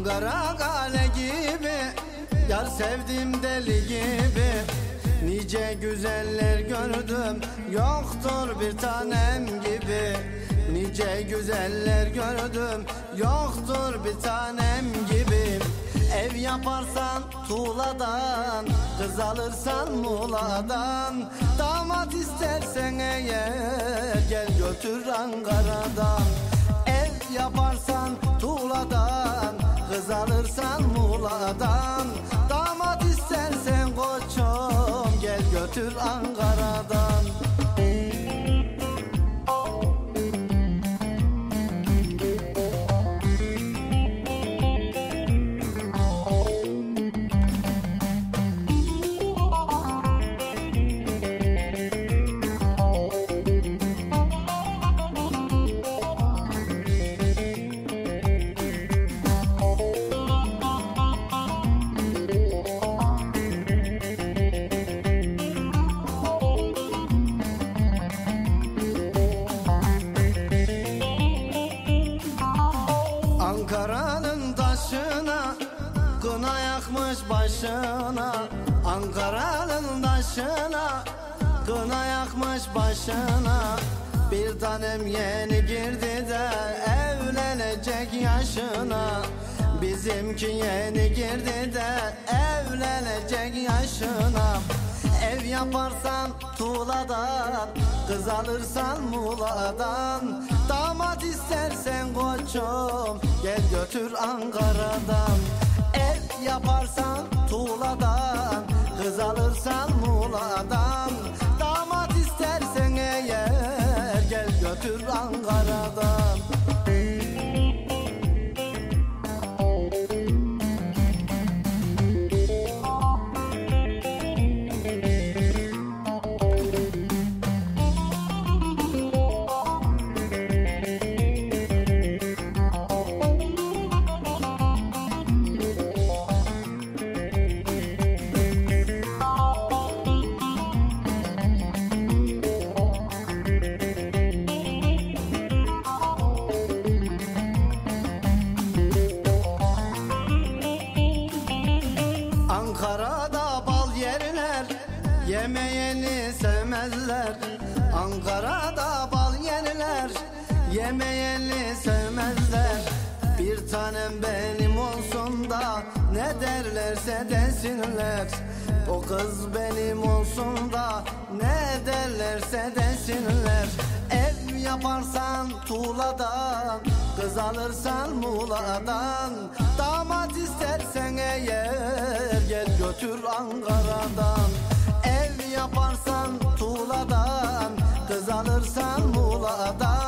Ankara kale gibi, yar sevdim deli gibi. Nice güzeller gördüm, yoktur bir tanem gibi. Nice güzeller gördüm, yoktur bir tanem gibi. Ev yaparsan tuğladan, kız alırsan Muğla'dan. Damat istersen eğer, gel götür Ankara'dan. Ev yaparsan tuğladan, kız alırsan Muğla'dan. Damat istersen koçum, gel götür Ankara'dan. Ankara'nın taşına kına yakmış başına. Ankara'nın taşına kına yakmış başına. Bir tanem yeni girdi de evlenecek yaşına. Bizimki yeni girdi de evlenecek yaşına. Ev yaparsan tuğladan, kız alırsan Muğla'dan. Damat istersen koçum, gel götür Ankara'dan. Ev yaparsan tuğladan, kız alırsan Muğla'dan. Damat istersen eğer, gel götür Ankara'dan. Ankara'da bal yerler, yemeyeni sevmezler. Ankara'da bal yerler, yemeyeni sevmezler. Bir tanem benim olsun da ne derlerse desinler. O kız benim olsun da ne derlerse desinler. Ev yaparsan tuğladan, kız alırsan Muğla'dan. Damat istersen eğer, gel götür Ankara'dan. Ev yaparsan tuğladan, kız alırsan Muğla'dan.